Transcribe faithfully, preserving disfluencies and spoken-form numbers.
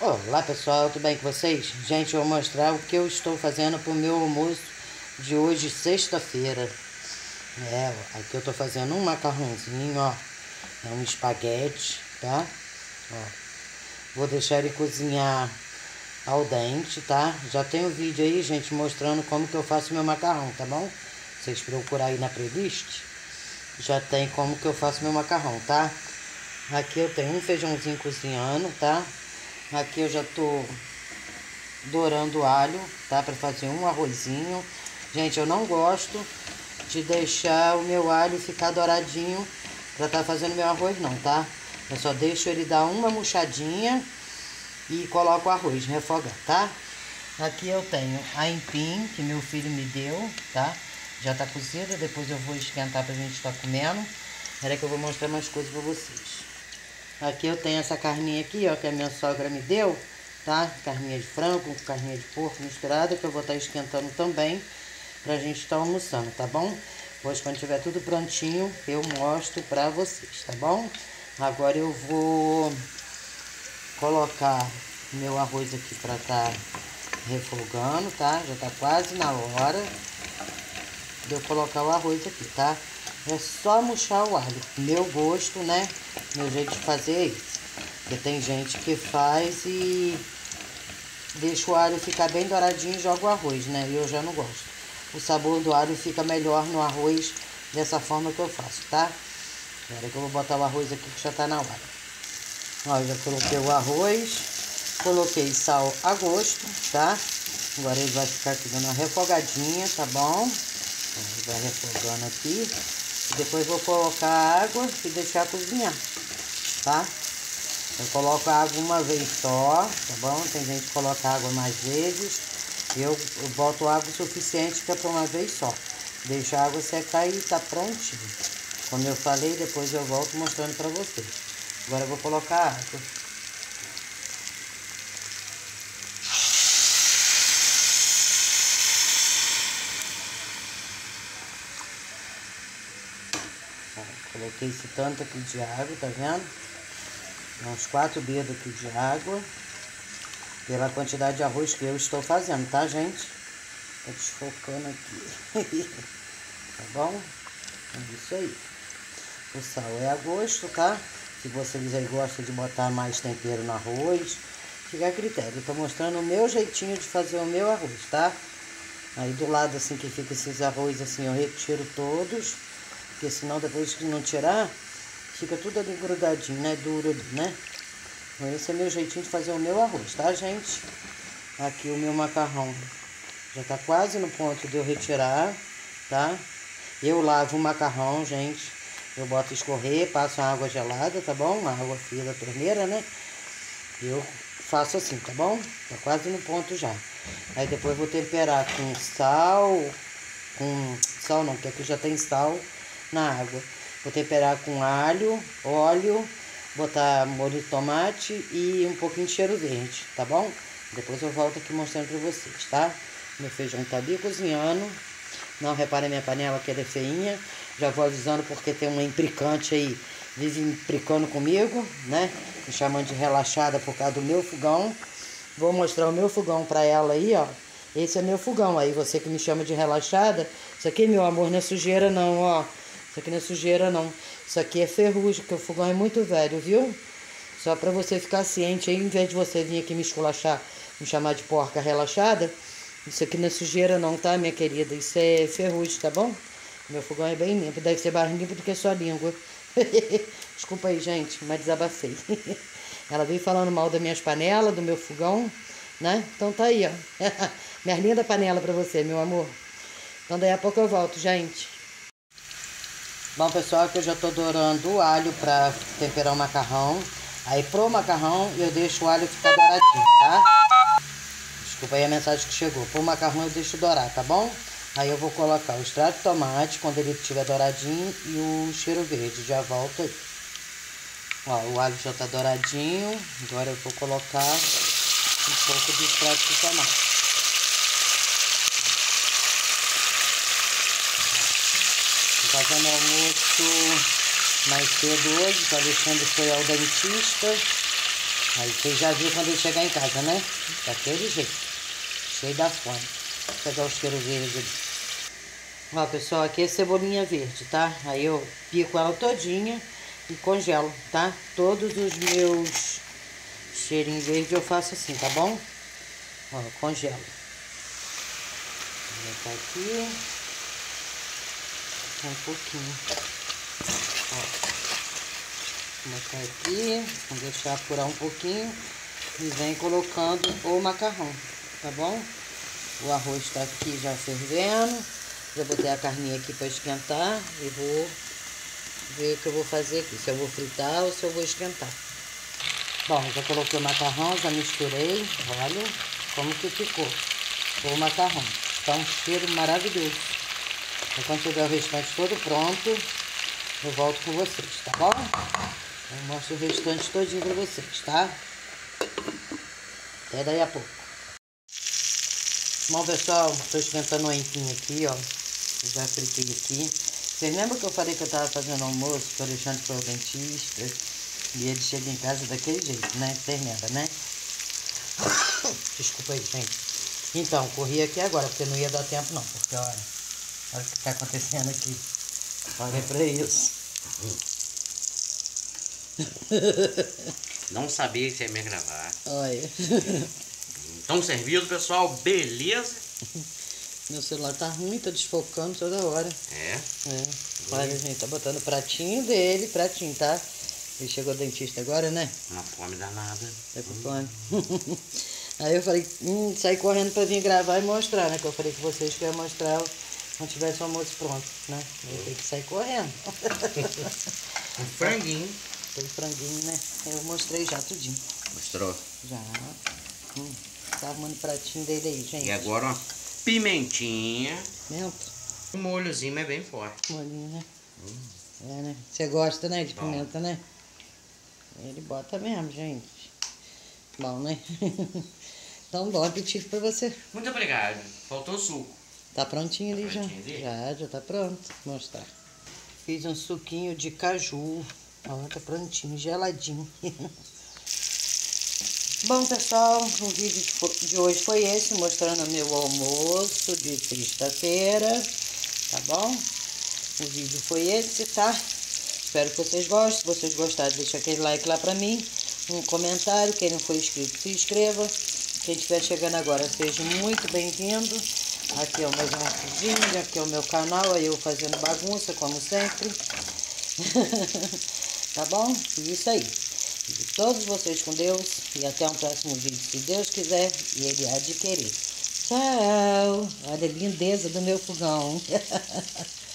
Olá pessoal, tudo bem com vocês? Gente, eu vou mostrar o que eu estou fazendo para o meu almoço de hoje, sexta-feira. É, ó, aqui eu estou fazendo um macarrãozinho, ó. É um espaguete, tá? Ó, vou deixar ele cozinhar ao dente, tá? Já tem um vídeo aí, gente, mostrando como que eu faço meu macarrão, tá bom? Vocês procurar aí na playlist, já tem como que eu faço meu macarrão, tá? Aqui eu tenho um feijãozinho cozinhando, tá? Aqui eu já tô dourando alho, tá? Pra fazer um arrozinho. Gente, eu não gosto de deixar o meu alho ficar douradinho pra tá fazendo meu arroz não, tá? Eu só deixo ele dar uma murchadinha e coloco o arroz, refogar, tá? Aqui eu tenho a aipim que meu filho me deu, tá? Já tá cozida, depois eu vou esquentar pra gente estar comendo. Espera que eu vou mostrar mais coisas pra vocês. Aqui eu tenho essa carninha aqui, ó, que a minha sogra me deu, tá? Carninha de frango com carninha de porco misturada, que eu vou estar esquentando também pra gente estar almoçando, tá bom? Depois, quando tiver tudo prontinho, eu mostro pra vocês, tá bom? Agora eu vou colocar meu arroz aqui pra tá refogando, tá? Já tá quase na hora de eu colocar o arroz aqui, tá? É só murchar o alho. Meu gosto, né? Meu jeito de fazer é isso. Porque tem gente que faz e deixa o alho ficar bem douradinho e joga o arroz, né? E eu já não gosto. O sabor do alho fica melhor no arroz dessa forma que eu faço, tá? Agora que eu vou botar o arroz aqui que já tá na hora. Ó, eu já coloquei o arroz. Coloquei sal a gosto, tá? Agora ele vai ficar aqui dando uma refogadinha, tá bom? Ele vai refogando aqui. E depois vou colocar água e deixar cozinhar, tá? Eu coloco a água uma vez só, tá bom? Tem gente que coloca água mais vezes. Eu, eu boto água o suficiente que é para uma vez só. Deixa a água secar e tá prontinho. Como eu falei, depois eu volto mostrando para vocês. Agora eu vou colocar a água. Coloquei esse tanto aqui de água, tá vendo? Uns quatro dedos aqui de água. Pela quantidade de arroz que eu estou fazendo, tá, gente? Tá desfocando aqui. Tá bom? É isso aí. O sal é a gosto, tá? Se vocês aí gostam de botar mais tempero no arroz, fica a critério. Eu tô mostrando o meu jeitinho de fazer o meu arroz, tá? Aí do lado assim que fica esses arroz assim, eu retiro todos. Porque senão depois que não tirar, fica tudo ali grudadinho, né? Duro ali, né? Então esse é meu jeitinho de fazer o meu arroz, tá, gente? Aqui o meu macarrão já tá quase no ponto de eu retirar, tá? Eu lavo o macarrão, gente. Eu boto escorrer, passo a água gelada, tá bom? A água fria da torneira, né? Eu faço assim, tá bom? Tá quase no ponto já. Aí depois vou temperar com sal, com sal não, porque aqui já tem sal na água. Vou temperar com alho, óleo, botar molho de tomate e um pouquinho de cheiro verde, tá bom? Depois eu volto aqui mostrando pra vocês, tá? Meu feijão tá ali cozinhando. Não repare a minha panela que ela é feinha. Já vou avisando porque tem uma implicante aí, vive implicando comigo, né? Me chamando de relaxada por causa do meu fogão. Vou mostrar o meu fogão pra ela aí, ó. Esse é meu fogão aí, você que me chama de relaxada. Isso aqui, meu amor, não é sujeira não, ó. Isso aqui não é sujeira não. Isso aqui é ferrugem, porque o fogão é muito velho, viu? Só pra você ficar ciente aí, em vez de você vir aqui me esculachar, me chamar de porca relaxada, isso aqui não é sujeira não, tá, minha querida? Isso é ferrugem, tá bom? Meu fogão é bem limpo, deve ser mais limpo do que a sua língua. Desculpa aí, gente, mas desabafei. Ela veio falando mal das minhas panelas, do meu fogão, né? Então tá aí, ó. Minha linda panela pra você, meu amor. Então daí a pouco eu volto, gente. Bom, pessoal, que eu já tô dourando o alho pra temperar o macarrão. Aí pro macarrão eu deixo o alho ficar douradinho, tá? Desculpa aí a mensagem que chegou. Pro macarrão eu deixo dourar, tá bom? Aí eu vou colocar o extrato de tomate quando ele estiver douradinho e o cheiro verde. Já volto aí. Ó, o alho já tá douradinho. Agora eu vou colocar um pouco de extrato de tomate. Tô fazendo almoço mais cedo hoje, que o Alexandre foi ao dentista. Aí vocês já viram quando ele chegar em casa, né? Daquele jeito. Cheio da fome. Vou pegar o cheiro verde ali. Ó, pessoal, aqui é cebolinha verde, tá? Aí eu pico ela todinha e congelo, tá? Todos os meus cheirinhos verdes eu faço assim, tá bom? Ó, congelo. Vou botar aqui. Um pouquinho. Ó. Vou botar aqui. Vou deixar apurar um pouquinho. E vem colocando o macarrão, tá bom? O arroz tá aqui já fervendo. Já botei a carninha aqui para esquentar. E vou ver o que eu vou fazer aqui. Se eu vou fritar ou se eu vou esquentar. Bom, já coloquei o macarrão, já misturei. Olha como que ficou o macarrão. Tá um cheiro maravilhoso. Então, quando tiver o restante todo pronto, eu volto com vocês, tá bom? Eu mostro o restante todinho pra vocês, tá? Até daí a pouco. Bom, pessoal, tô esquentando o empinho aqui, ó. Eu já fritei aqui. Vocês lembram que eu falei que eu tava fazendo almoço, que o Alexandre foi ao dentista? E ele chega em casa daquele jeito, né? Vocês lembram, né? Desculpa aí, gente. Então, corri aqui agora, porque não ia dar tempo não. Porque, olha, olha o que tá acontecendo aqui. Olha pra isso. Não sabia que você ia me gravar. Olha. Estão servidos, pessoal? Beleza? Meu celular tá ruim, tá desfocando toda hora. É? É. Olha, gente, tá botando o pratinho dele, pratinho, tá? Ele chegou ao dentista agora, né? Uma fome danada. Tá com fome. Aí eu falei, hum, saí correndo pra vir gravar e mostrar, né? Que eu falei com vocês que eu ia mostrar quando tivesse o almoço pronto, né? Eu tenho que sair correndo. Um franguinho. Foi franguinho, né? Eu mostrei já tudinho. Mostrou? Já. Hum, tá arrumando o pratinho dele aí, gente. E agora uma pimentinha. Pimenta? Um molhozinho, mas bem forte. Molinho, né? Hum. É, né? Você gosta, né, de Bom. pimenta, né? Ele bota mesmo, gente. Bom, né? Então, bom apetite pra você. Muito obrigado. Faltou suco. Tá prontinho ali Tá já. prontinho ali? Já, já tá pronto. Vou mostrar. Fiz um suquinho de caju. Ó, tá prontinho, geladinho. Bom, pessoal, o vídeo de hoje foi esse, mostrando o meu almoço de sexta-feira, tá bom? O vídeo foi esse, tá? Espero que vocês gostem. Se vocês gostaram, deixa aquele like lá pra mim, um comentário. Quem não for inscrito, se inscreva. Quem estiver chegando agora, seja muito bem-vindo. Aqui é o meu jardim, aqui é o meu canal, aí eu fazendo bagunça, como sempre. Tá bom? E isso aí. E todos vocês com Deus. E até um próximo vídeo, se Deus quiser e Ele há de querer. Tchau! Olha a lindeza do meu fogão.